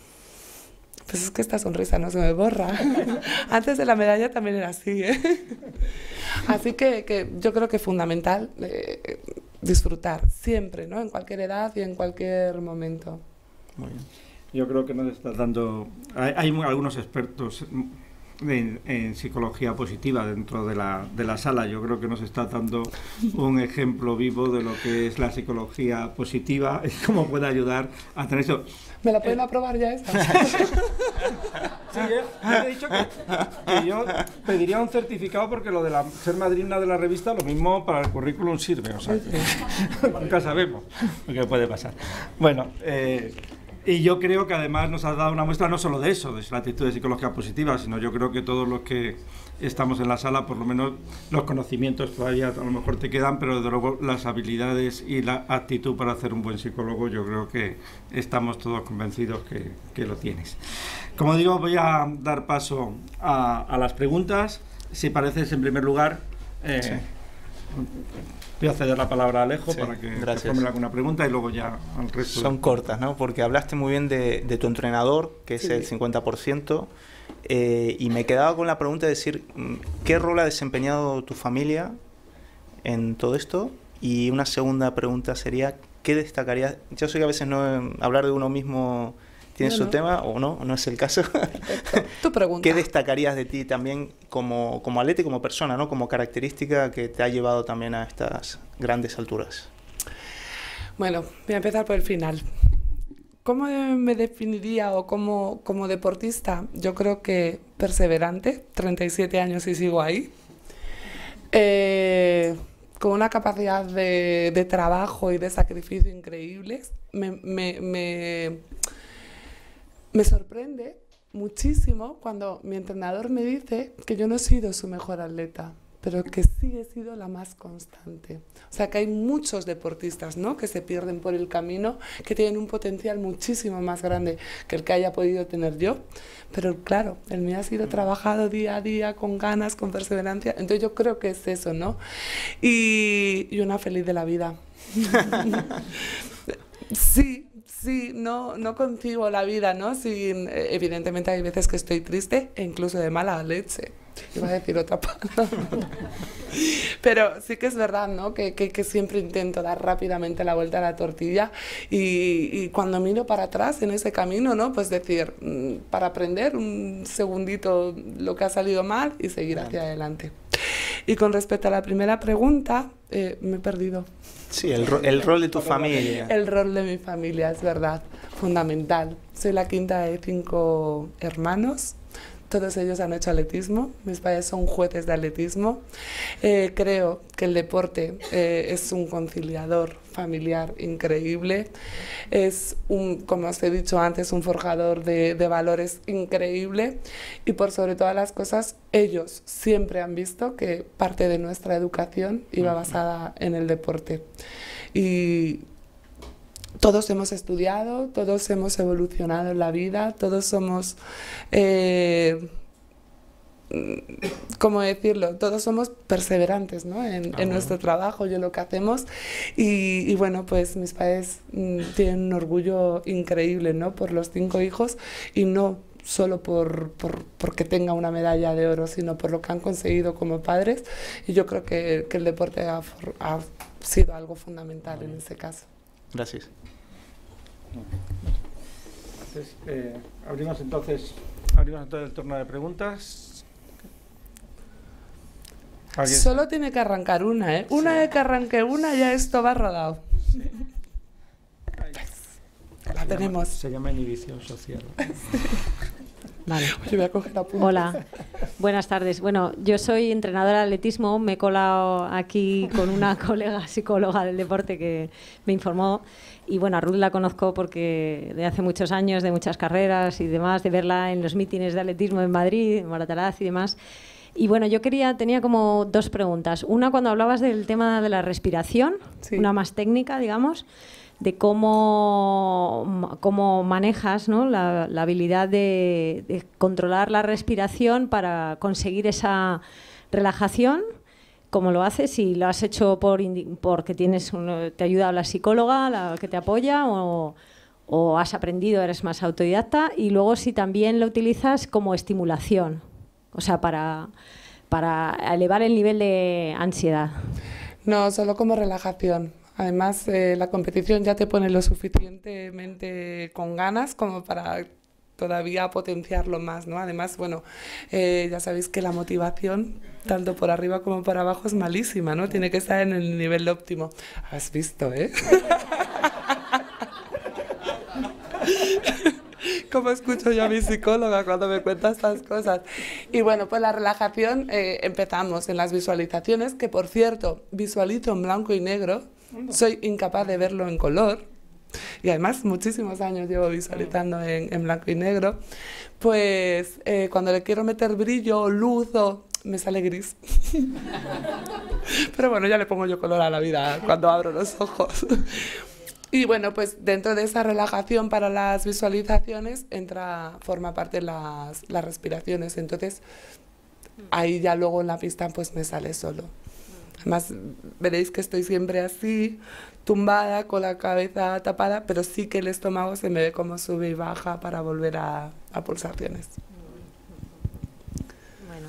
pues es que esta sonrisa no se me borra. Antes de la medalla también era así, ¿eh? Así que yo creo que es fundamental disfrutar siempre, ¿no? En cualquier edad y en cualquier momento. Muy bien. Yo creo que nos está dando... Hay algunos expertos en psicología positiva dentro de la sala. Yo creo que nos está dando un ejemplo vivo de lo que es la psicología positiva y cómo puede ayudar a tener eso. ¿Me la pueden aprobar ya esta? Sí, he dicho que yo pediría un certificado porque lo de ser madrina de la revista, lo mismo para el currículum sirve, o sea, que nunca sabemos lo que puede pasar. Bueno, y yo creo que además nos has dado una muestra no solo de eso, de la actitud de psicología positiva, sino yo creo que todos los que estamos en la sala, por lo menos los conocimientos todavía a lo mejor te quedan, pero desde luego las habilidades y la actitud para hacer un buen psicólogo, yo creo que estamos todos convencidos que lo tienes. Como digo, voy a dar paso a las preguntas. Si pareces, en primer lugar, sí. Voy a ceder la palabra a Alejo, sí, para que formule alguna pregunta y luego ya al resto. Son cortas, ¿no? Porque hablaste muy bien de tu entrenador, que es el 50%, y me quedaba con la pregunta de decir, ¿qué rol ha desempeñado tu familia en todo esto? Y una segunda pregunta sería, ¿qué destacarías? Yo sé que a veces no hablar de uno mismo tiene su tema, o no es el caso. Tu pregunta. ¿Qué destacarías de ti también como atleta y como persona, ¿no? Como característica que te ha llevado también a estas grandes alturas? Bueno, voy a empezar por el final. ¿Cómo me definiría o como deportista? Yo creo que perseverante, 37 años y sigo ahí. Con una capacidad de trabajo y de sacrificio increíbles. Me sorprende muchísimo cuando mi entrenador me dice que yo no he sido su mejor atleta, pero que sí he sido la más constante. O sea, que hay muchos deportistas, ¿no?, que se pierden por el camino, que tienen un potencial muchísimo más grande que el que haya podido tener yo. Pero claro, el mío ha sido trabajado día a día, con ganas, con perseverancia. Entonces yo creo que es eso, ¿no? Y una feliz de la vida. Sí, Sí, no concibo la vida, ¿no? Sin, evidentemente hay veces que estoy triste e incluso de mala leche. Iba a decir otra palabra. Pero sí que es verdad, ¿no? Que siempre intento dar rápidamente la vuelta a la tortilla y cuando miro para atrás en ese camino, ¿no? Pues decir, para aprender un segundito lo que ha salido mal y seguir hacia adelante. Y con respecto a la primera pregunta, me he perdido. Sí, el rol de tu familia. El rol de mi familia, es verdad, fundamental. Soy la quinta de 5 hermanos. Todos ellos han hecho atletismo, mis padres son jueces de atletismo. Creo que el deporte es un conciliador familiar increíble, es como os he dicho antes, un forjador de valores increíble y por sobre todas las cosas, ellos siempre han visto que parte de nuestra educación iba basada en el deporte. Y todos hemos estudiado, todos hemos evolucionado en la vida, todos somos, ¿cómo decirlo? Todos somos perseverantes, ¿no? en nuestro trabajo y en lo que hacemos. Y bueno, pues mis padres tienen un orgullo increíble, ¿no? Por los 5 hijos y no solo porque tenga una medalla de oro, sino por lo que han conseguido como padres. Y yo creo que el deporte ha sido algo fundamental en ese caso. Gracias. Entonces, abrimos entonces el turno de preguntas. Solo tiene que arrancar una, ¿eh? Una vez que arranque una, ya esto va rodado. Sí. La tenemos. Se llama inhibición social. Vale. Yo voy a coger apuntes. Hola, buenas tardes. Bueno, yo soy entrenadora de atletismo, me he colado aquí con una colega psicóloga del deporte que me informó y bueno, a Ruth la conozco porque de hace muchos años, de muchas carreras y demás, de verla en los mítines de atletismo en Madrid, en Moratalaz y demás. Y bueno, yo tenía como 2 preguntas. Una, cuando hablabas del tema de la respiración, sí, una más técnica, digamos, de cómo manejas, ¿no? la habilidad de controlar la respiración para conseguir esa relajación, cómo lo haces, si lo has hecho porque te ayuda la psicóloga la que te apoya o has aprendido, eres más autodidacta, y luego si también lo utilizas como estimulación, o sea, para elevar el nivel de ansiedad. No, solo como relajación. Además, la competición ya te pone lo suficientemente con ganas como para todavía potenciarlo más, ¿no? Además, bueno, ya sabéis que la motivación, tanto por arriba como por abajo, es malísima, ¿no? Tiene que estar en el nivel óptimo. Has visto, ¿eh? ¿Cómo escucho yo a mi psicóloga cuando me cuenta estas cosas? Y bueno, pues la relajación, empezamos en las visualizaciones, que por cierto, visualizo en blanco y negro. Soy incapaz de verlo en color y además muchísimos años llevo visualizando en blanco y negro. Pues cuando le quiero meter brillo o luz me sale gris. Pero bueno, ya le pongo yo color a la vida cuando abro los ojos. Y bueno, pues dentro de esa relajación para las visualizaciones forma parte las respiraciones. Entonces ahí ya luego en la pista pues me sale solo. Además, veréis que estoy siempre así, tumbada, con la cabeza tapada, pero sí que el estómago se me ve como sube y baja para volver a pulsaciones. Bueno.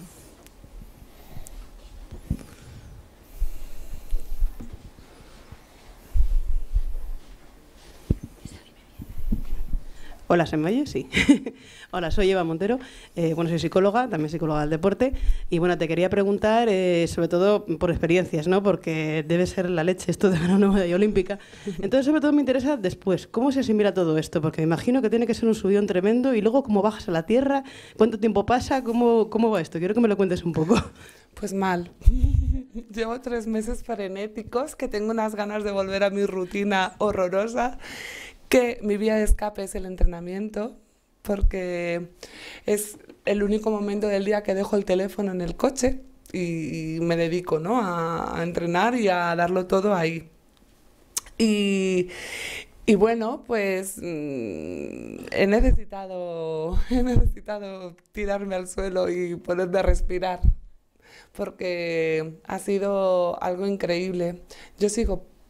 Hola, ¿se me oye? Sí. Hola, soy Eva Montero, soy psicóloga, también psicóloga del deporte, y bueno, te quería preguntar, sobre todo por experiencias, ¿no? Porque debe ser la leche esto de ganar una medalla olímpica. Entonces, sobre todo me interesa después, ¿cómo se asimila todo esto? Porque me imagino que tiene que ser un subidón tremendo, y luego cómo bajas a la tierra, cuánto tiempo pasa, cómo va esto. Quiero que me lo cuentes un poco. Pues mal. Llevo 3 meses frenéticos, que tengo unas ganas de volver a mi rutina horrorosa, que mi vía de escape es el entrenamiento, porque es el único momento del día que dejo el teléfono en el coche y me dedico, ¿no? a entrenar y a darlo todo ahí. Y bueno, pues he necesitado tirarme al suelo y ponerme a respirar, porque ha sido algo increíble. Yo sigo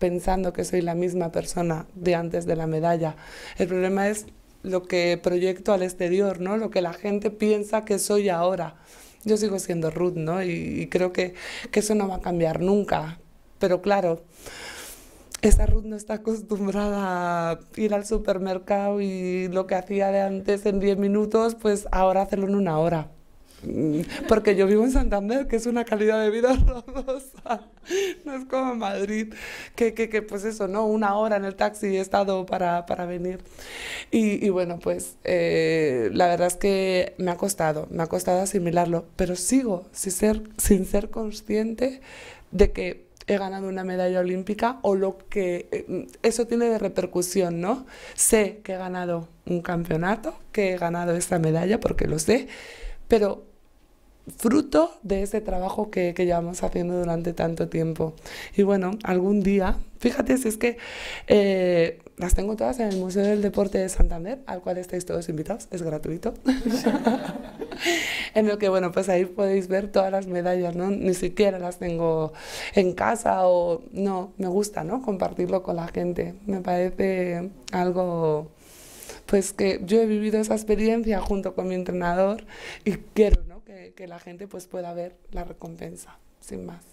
pensando que soy la misma persona de antes de la medalla. El problema es lo que proyecto al exterior, ¿no? Lo que la gente piensa que soy ahora. Yo sigo siendo Ruth, ¿no? Y creo que eso no va a cambiar nunca. Pero claro, esa Ruth no está acostumbrada a ir al supermercado y lo que hacía de antes en 10 minutos, pues ahora hacerlo en 1 hora. Porque yo vivo en Santander, que es una calidad de vida horrorosa. No es como Madrid, que pues eso, ¿no? 1 hora en el taxi he estado para venir. Y bueno, pues la verdad es que me ha costado asimilarlo, pero sigo sin ser consciente de que he ganado una medalla olímpica o lo que eso tiene de repercusión, ¿no? Sé que he ganado un campeonato, que he ganado esta medalla porque lo sé, pero fruto de ese trabajo que llevamos haciendo durante tanto tiempo. Y bueno, algún día, fíjate, si es que las tengo todas en el Museo del Deporte de Santander, al cual estáis todos invitados, es gratuito. En el que, bueno, pues ahí podéis ver todas las medallas, ¿no? Ni siquiera las tengo en casa o no, me gusta, ¿no? Compartirlo con la gente. Me parece algo, pues que yo he vivido esa experiencia junto con mi entrenador y quiero, ¿no? Que la gente pues pueda ver la recompensa, sin más.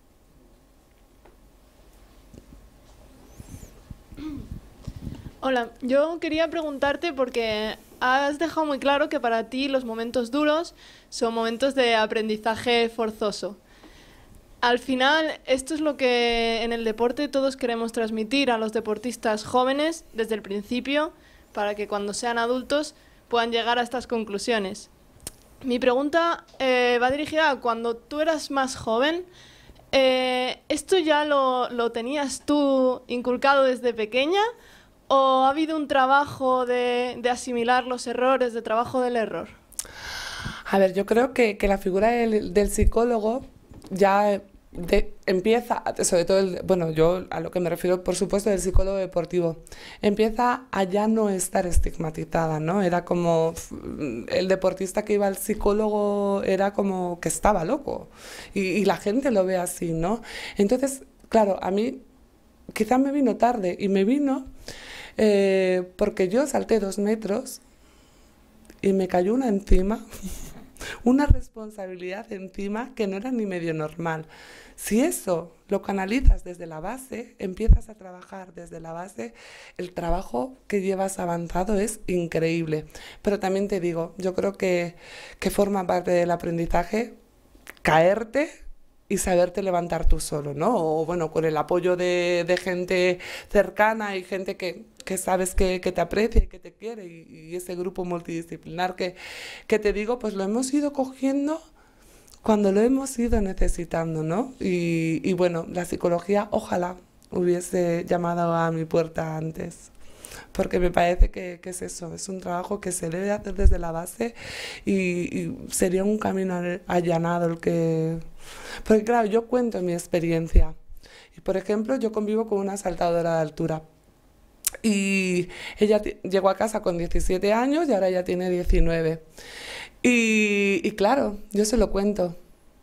Hola, yo quería preguntarte porque has dejado muy claro que para ti los momentos duros son momentos de aprendizaje forzoso. Al final, esto es lo que en el deporte todos queremos transmitir a los deportistas jóvenes desde el principio para que cuando sean adultos puedan llegar a estas conclusiones. Mi pregunta va dirigida a cuando tú eras más joven. ¿Esto ya lo tenías tú inculcado desde pequeña o ha habido un trabajo de asimilar los errores, de trabajo del error? A ver, yo creo que la figura del psicólogo ya empieza, sobre todo, bueno, yo a lo que me refiero, por supuesto, del psicólogo deportivo, empieza a ya no estar estigmatizada, ¿no? Era como, el deportista que iba al psicólogo era como que estaba loco, y la gente lo ve así, ¿no? Entonces, claro, a mí quizás me vino tarde, y me vino porque yo salté 2 metros y me cayó una encima, una responsabilidad encima que no era ni medio normal. Si eso lo canalizas desde la base, empiezas a trabajar desde la base, el trabajo que llevas avanzado es increíble. Pero también te digo, yo creo que forma parte del aprendizaje caerte y saberte levantar tú solo, ¿no? O bueno, con el apoyo de gente cercana y gente que sabes que te aprecia y que te quiere, y ese grupo multidisciplinar que te digo, pues lo hemos ido cogiendo cuando lo hemos ido necesitando, ¿no? Y bueno, la psicología ojalá hubiese llamado a mi puerta antes, porque me parece que es eso, es un trabajo que se debe hacer desde la base y sería un camino allanado el que... Porque claro, yo cuento mi experiencia y por ejemplo yo convivo con una saltadora de altura y ella llegó a casa con 17 años y ahora ya tiene 19 y claro, yo se lo cuento.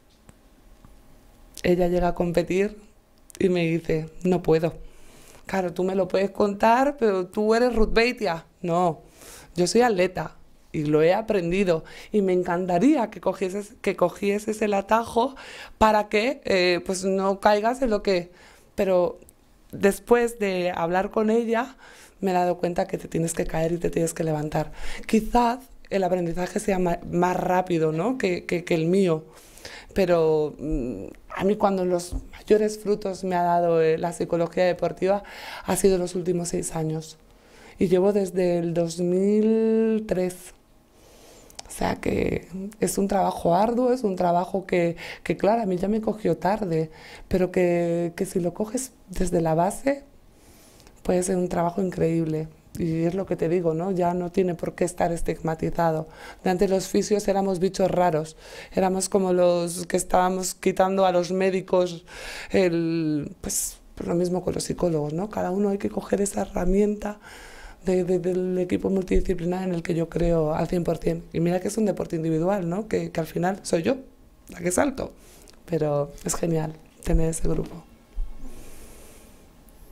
Ella llega a competir y me dice, no puedo. Claro, tú me lo puedes contar, pero tú eres Ruth Beitia. No, yo soy atleta y lo he aprendido y me encantaría que cogieses el atajo para que pues no caigas en lo que... Pero después de hablar con ella me he dado cuenta que te tienes que caer y te tienes que levantar. Quizás el aprendizaje sea más rápido, ¿no? que el mío. Pero a mí cuando los mayores frutos me ha dado la psicología deportiva ha sido los últimos 6 años. Y llevo desde el 2003. O sea que es un trabajo arduo, es un trabajo que claro, a mí ya me cogió tarde, pero que si lo coges desde la base puede ser un trabajo increíble. Y es lo que te digo, ¿no? Ya no tiene por qué estar estigmatizado. De antes los fisios éramos bichos raros, éramos como los que estábamos quitando a los médicos, pues lo mismo con los psicólogos, ¿no? Cada uno hay que coger esa herramienta del equipo multidisciplinar en el que yo creo al 100%. Y mira que es un deporte individual, ¿no? Que al final soy yo la que salto, pero es genial tener ese grupo.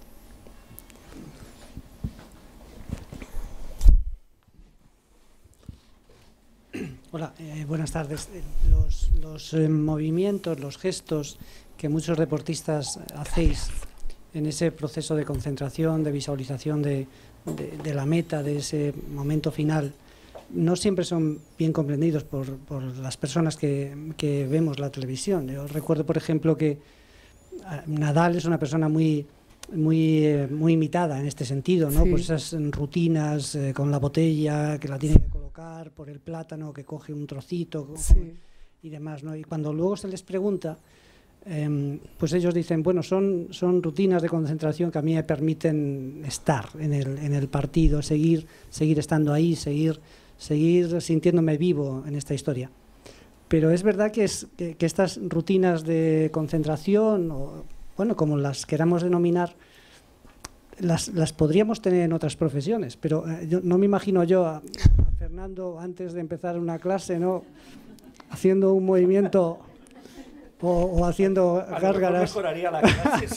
Hola, buenas tardes. Los movimientos, los gestos que muchos deportistas hacéis en ese proceso de concentración, de visualización de la meta, de ese momento final, no siempre son bien comprendidos por las personas que vemos la televisión. Yo recuerdo, por ejemplo, que Nadal es una persona muy imitada en este sentido, ¿no? Sí. Por esas rutinas con la botella que la tiene que colocar, por el plátano que coge un trocito Sí. y demás, ¿no? Y cuando luego se les pregunta, pues ellos dicen, bueno, son rutinas de concentración que a mí me permiten estar en el partido, seguir estando ahí, seguir sintiéndome vivo en esta historia. Pero es verdad que estas rutinas de concentración, o, bueno, como las queramos denominar, las podríamos tener en otras profesiones, pero yo no me imagino yo a Fernando antes de empezar una clase, ¿no?, haciendo un movimiento o haciendo gárgaras. Mejoraría la clase.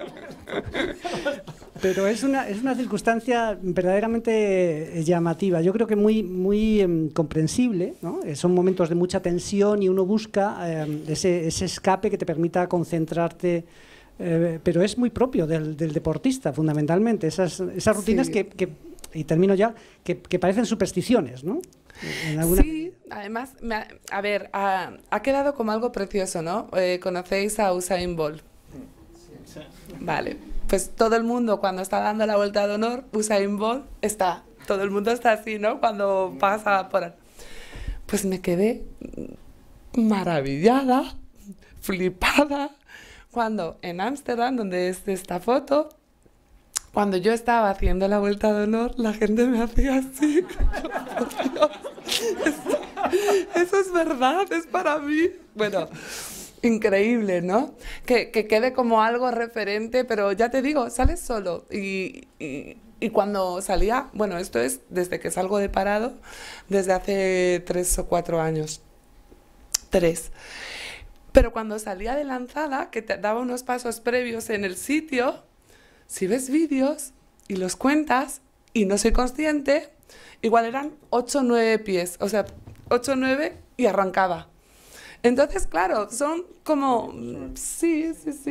Pero es una circunstancia verdaderamente llamativa. Yo creo que muy comprensible, ¿no? Son momentos de mucha tensión y uno busca ese escape que te permita concentrarte. Pero es muy propio del deportista, fundamentalmente. Esas rutinas Sí. y termino ya, que parecen supersticiones, ¿no? Sí, además, ha quedado como algo precioso, ¿no? ¿Conocéis a Usain Bolt? Sí. Vale, pues todo el mundo cuando está dando la vuelta de honor, Usain Bolt está, todo el mundo está así, ¿no? Cuando pasa por ahí. Pues me quedé maravillada, flipada, cuando en Ámsterdam, donde es esta foto, cuando yo estaba haciendo la vuelta de honor, la gente me hacía así. Por Dios, eso es verdad, es para mí. Bueno, increíble, ¿no? Que quede como algo referente, pero ya te digo, sales solo. Y cuando salía, bueno, esto es desde que salgo de parado, desde hace 3 o 4 años. 3. Pero cuando salía de lanzada, que te daba unos pasos previos en el sitio, si ves vídeos y los cuentas y no soy consciente, igual eran 8 o 9 pies, o sea, 8 o 9 y arrancaba. Entonces, claro, son como... Sí.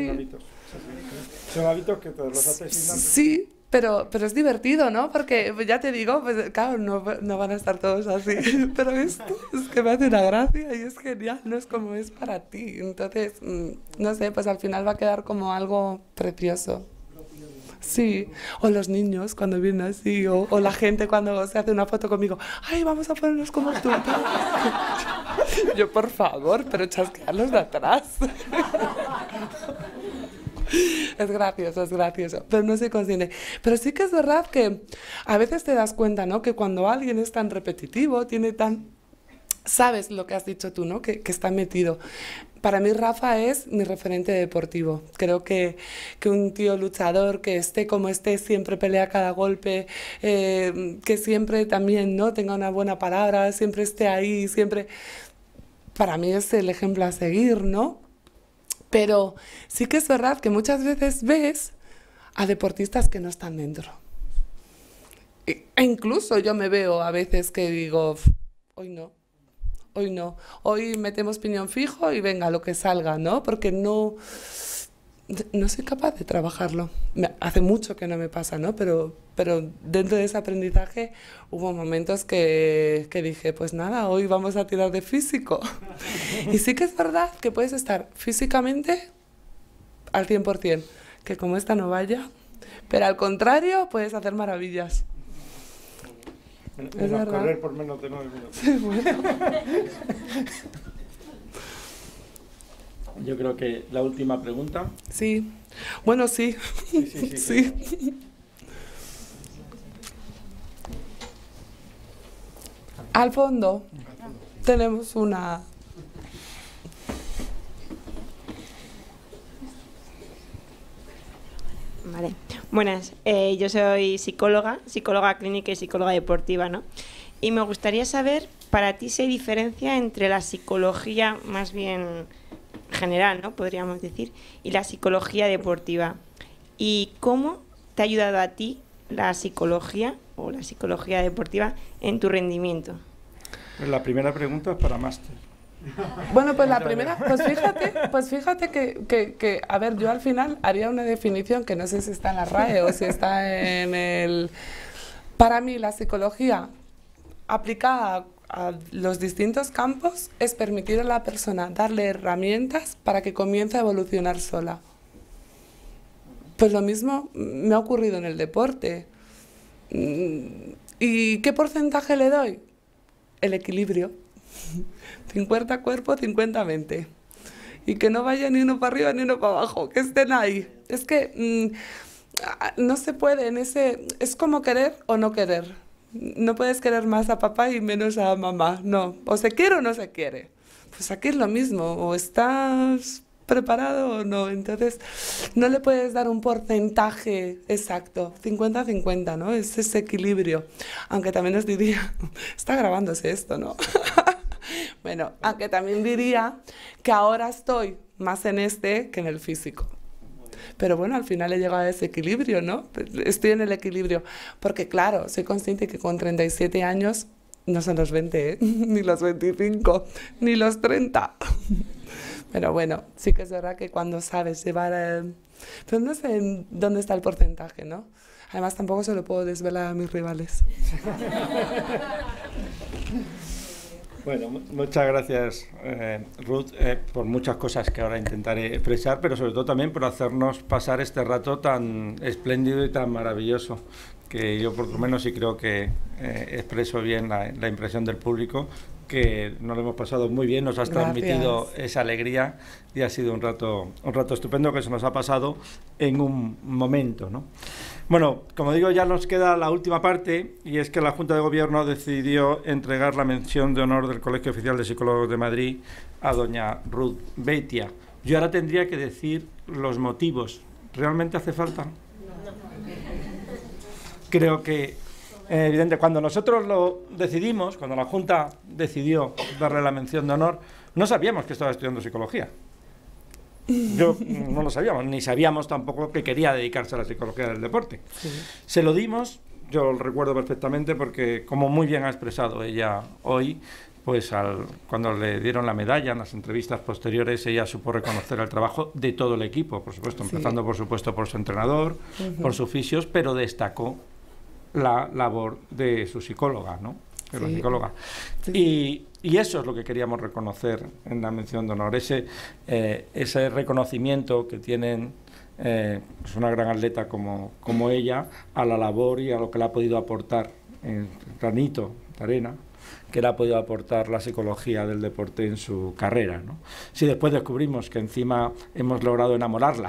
Son hábitos que te los haces sin antes. Sí, pero es divertido, ¿no? Porque ya te digo, pues claro, no van a estar todos así, pero esto es que me hace una gracia y es genial, no es como es para ti. Entonces, no sé, pues al final va a quedar como algo precioso. Sí, o los niños cuando vienen así, o la gente cuando se hace una foto conmigo. ¡Ay, vamos a ponernos como tú! Yo, por favor, pero chasquearlos de atrás. Es gracioso, pero no soy consciente. Pero sí que es verdad que a veces te das cuenta, ¿no?, que cuando alguien es tan repetitivo, sabes lo que has dicho tú, ¿no?, que está metido. Para mí Rafa es mi referente deportivo. Creo que un tío luchador, que esté como esté, siempre pelea cada golpe, que siempre también, ¿no?, tenga una buena palabra, siempre esté ahí, siempre... Para mí es el ejemplo a seguir, ¿no? Pero sí que es verdad que muchas veces ves a deportistas que no están dentro. E incluso yo me veo a veces que digo, hoy no. Hoy metemos piñón fijo y venga, lo que salga, ¿no? Porque no soy capaz de trabajarlo. Hace mucho que no me pasa, ¿no? Pero dentro de ese aprendizaje hubo momentos que dije, pues nada, hoy vamos a tirar de físico. Y sí que es verdad que puedes estar físicamente al 100%, que como esta no vaya, pero al contrario puedes hacer maravillas. Menos correr por menos de 9 minutos. Sí, bueno. Yo creo que la última pregunta. Sí. Bueno, sí. Sí. Al fondo tenemos una... Vale. Buenas, yo soy psicóloga clínica y psicóloga deportiva, ¿no? Y me gustaría saber, para ti, si hay diferencia entre la psicología más bien general, ¿no?, podríamos decir, y la psicología deportiva. ¿Y cómo te ha ayudado a ti la psicología o la psicología deportiva en tu rendimiento? La primera pregunta es para máster. Bueno, pues la primera, pues fíjate que, a ver, yo al final haría una definición que no sé si está en la RAE o si está en el... Para mí la psicología aplicada a los distintos campos es permitir a la persona darle herramientas para que comience a evolucionar sola. Pues lo mismo me ha ocurrido en el deporte. ¿Y qué porcentaje le doy? El equilibrio. 50 cuerpo, 50 mente. Y que no vaya ni uno para arriba ni uno para abajo, que estén ahí. Es que no se puede en ese... Es como querer o no querer. No puedes querer más a papá y menos a mamá. No, o se quiere o no se quiere. Pues aquí es lo mismo, o estás preparado o no. Entonces no le puedes dar un porcentaje exacto, 50-50, ¿no? Es ese equilibrio. Aunque también os diría, está grabándose esto, ¿no? Bueno, aunque también diría que ahora estoy más en este que en el físico. Pero bueno, al final he llegado a ese equilibrio, ¿no? Estoy en el equilibrio. Porque claro, soy consciente que con 37 años no son los 20, ¿eh? Ni los 25, ni los 30. Pero bueno, sí que es verdad que cuando sabes llevar... Pero no sé en dónde está el porcentaje, ¿no? Además tampoco se lo puedo desvelar a mis rivales. Bueno, muchas gracias, Ruth, por muchas cosas que ahora intentaré expresar, pero sobre todo también por hacernos pasar este rato tan espléndido y tan maravilloso, que yo por lo menos sí creo que expreso bien la impresión del público, que nos lo hemos pasado muy bien, nos has transmitido esa alegría y ha sido un rato estupendo que se nos ha pasado en un momento, ¿no? Bueno, como digo, ya nos queda la última parte, y es que la Junta de Gobierno decidió entregar la mención de honor del Colegio Oficial de Psicólogos de Madrid a doña Ruth Beitia. Yo ahora tendría que decir los motivos. ¿Realmente hace falta? Creo que, evidente, cuando nosotros lo decidimos, cuando la Junta decidió darle la mención de honor, no sabíamos que estaba estudiando psicología. Yo no lo sabíamos, ni sabíamos tampoco que quería dedicarse a la psicología del deporte. Sí. Se lo dimos, yo lo recuerdo perfectamente porque, como muy bien ha expresado ella hoy, pues cuando le dieron la medalla en las entrevistas posteriores, ella supo reconocer el trabajo de todo el equipo, por supuesto, empezando por supuesto por su entrenador, por sus fisios, pero destacó la labor de su psicóloga, ¿no? De la psicóloga. Sí. Y eso es lo que queríamos reconocer en la mención de honor, ese reconocimiento que tienen pues una gran atleta como ella a la labor y a lo que le ha podido aportar en granito de arena, que le ha podido aportar la psicología del deporte en su carrera, ¿no? Si después descubrimos que encima hemos logrado enamorarla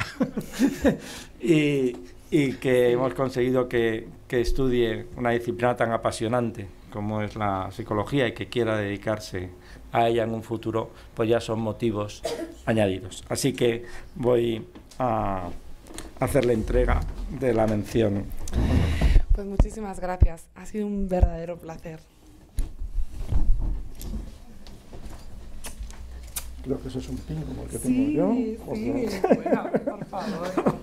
y que hemos conseguido que estudie una disciplina tan apasionante como es la psicología y que quiera dedicarse a ella en un futuro, pues ya son motivos añadidos. Así que voy a hacer la entrega de la mención. Pues muchísimas gracias, ha sido un verdadero placer. Creo que eso es un pin como el que tengo yo. Sí, bueno, por favor.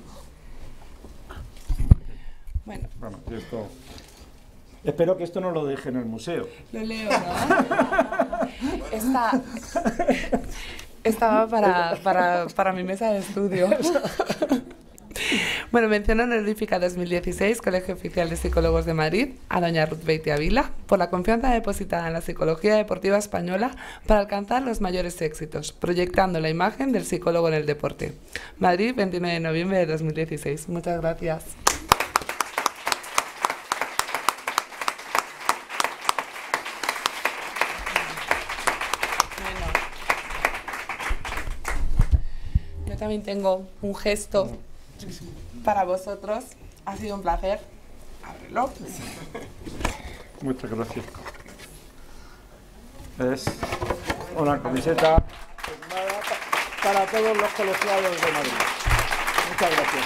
Bueno, y esto... Espero que esto no lo deje en el museo. Lo leo, ¿no? Esta va para mi mesa de estudio. Bueno, mención honorífica 2016, Colegio Oficial de Psicólogos de Madrid, a doña Ruth Beitia Vila, por la confianza depositada en la psicología deportiva española para alcanzar los mayores éxitos, proyectando la imagen del psicólogo en el deporte. Madrid, 29 de noviembre de 2016. Muchas gracias. También tengo un gesto para vosotros. Ha sido un placer. Ábrelo. Muchas gracias. Es una camiseta firmada para todos los colegiados de Madrid. Muchas gracias.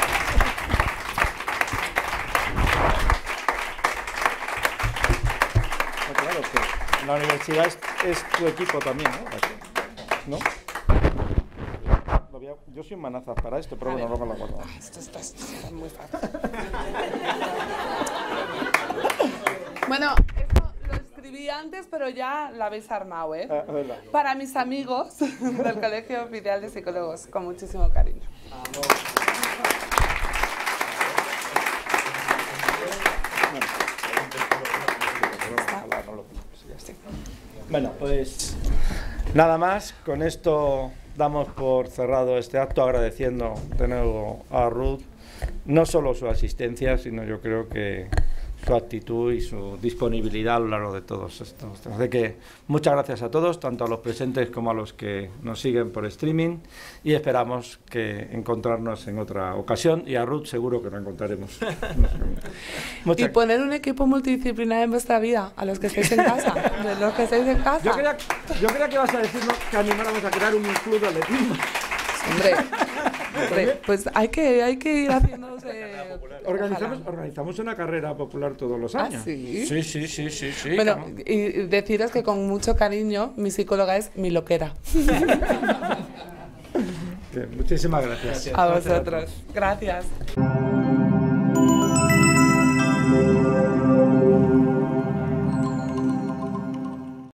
Claro que la universidad es tu equipo también, ¿no? Yo soy un manazas para esto, pero bueno, luego lo guardo. Esto está muy fácil. Bueno, esto lo escribí. escribí antes, pero ya la habéis armado, ¿eh? Verdad. Para mis amigos del Colegio Oficial de Psicólogos, con muchísimo cariño. Bueno, pues nada más, con esto damos por cerrado este acto, agradeciendo de nuevo a Ruth no solo su asistencia, sino yo creo que su actitud y su disponibilidad a lo largo de todos estos. Así que muchas gracias a todos, tanto a los presentes como a los que nos siguen por streaming, y esperamos que encontrarnos en otra ocasión, y a Ruth seguro que la encontraremos. Y poner un equipo multidisciplinar en vuestra vida, a los que estáis en casa, de los que estáis en casa. Yo creía que ibas a decirnos que animáramos a crear un club de atletismo. Hombre, pues hay que ir haciéndose... Organizamos una carrera popular todos los años. ¿Ah, sí? Sí. Bueno, y deciros que con mucho cariño mi psicóloga es mi loquera. Bien, muchísimas gracias. A vosotros. Gracias.